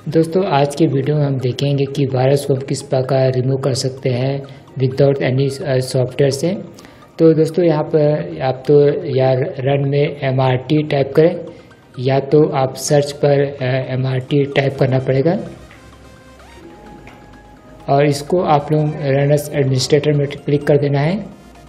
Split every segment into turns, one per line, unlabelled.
दोस्तों आज की वीडियो में हम देखेंगे कि वायरस को हम किस प्रकार रिमूव कर सकते हैं विदाउट एनी सॉफ्टवेयर से। तो दोस्तों यहाँ पर आप तो या रन में MRT टाइप करें या तो आप सर्च पर MRT टाइप करना पड़ेगा और इसको आप लोग रन एज एडमिनिस्ट्रेटर में क्लिक कर देना है।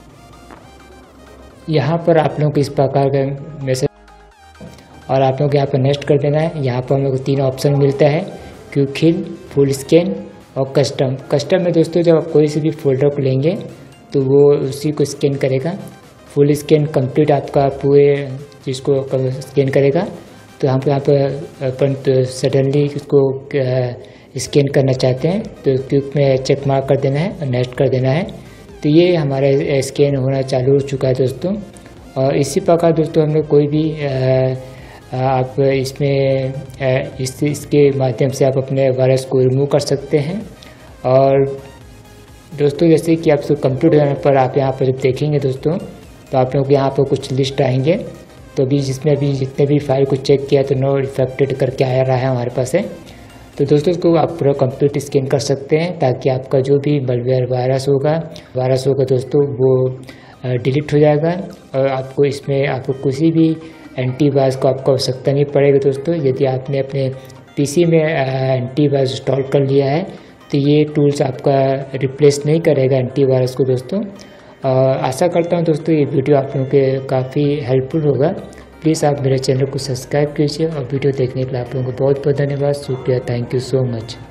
यहाँ पर आप लोगों को इस प्रकार का मैसेज और आप लोग यहाँ पर नेक्स्ट कर देना है। यहाँ पर हम लोग को 3 ऑप्शन मिलता है, क्विक हिल, फुल स्कैन और कस्टम। कस्टम में दोस्तों जब आप कोई से भी फोल्डर को लेंगे तो वो उसी को स्कैन करेगा। फुल स्कैन कंप्लीट आपका पूरे जिसको स्कैन करेगा। तो हम यहाँ पर अपन तो सडनली उसको स्कैन करना चाहते हैं तो क्विक में चेक मार्क कर देना है और नेक्स्ट कर देना है। तो ये हमारा स्कैन होना चालू हो चुका है दोस्तों। और इसी प्रकार दोस्तों हम लोग कोई भी आप इसमें इसके माध्यम से आप अपने वायरस को रिमूव कर सकते हैं। और दोस्तों जैसे कि आप सब कंप्लीट होने पर आप यहाँ पर जब देखेंगे दोस्तों तो आप लोग यहाँ पर कुछ लिस्ट आएंगे। तो अभी जिसमें अभी जितने भी फाइल को चेक किया तो नो इफेक्टेड करके आ रहा है हमारे पास है। तो दोस्तों इसको आप पूरा कंप्लीट स्कैन कर सकते हैं ताकि आपका जो भी मलवेयर वायरस होगा दोस्तों वो डिलीट हो जाएगा और आपको इसमें आपको किसी भी एंटीवायरस को आपको आवश्यकता नहीं पड़ेगी दोस्तों। यदि आपने अपने पीसी में एंटीवायरस इंस्टॉल कर लिया है तो ये टूल्स आपका रिप्लेस नहीं करेगा एंटीवायरस को दोस्तों। आशा करता हूँ दोस्तों ये वीडियो आप लोगों के काफ़ी हेल्पफुल होगा। प्लीज़ आप मेरे चैनल को सब्सक्राइब कीजिए और वीडियो देखने के लिए आप लोगों को बहुत बहुत धन्यवाद, शुक्रिया, थैंक यू सो मच।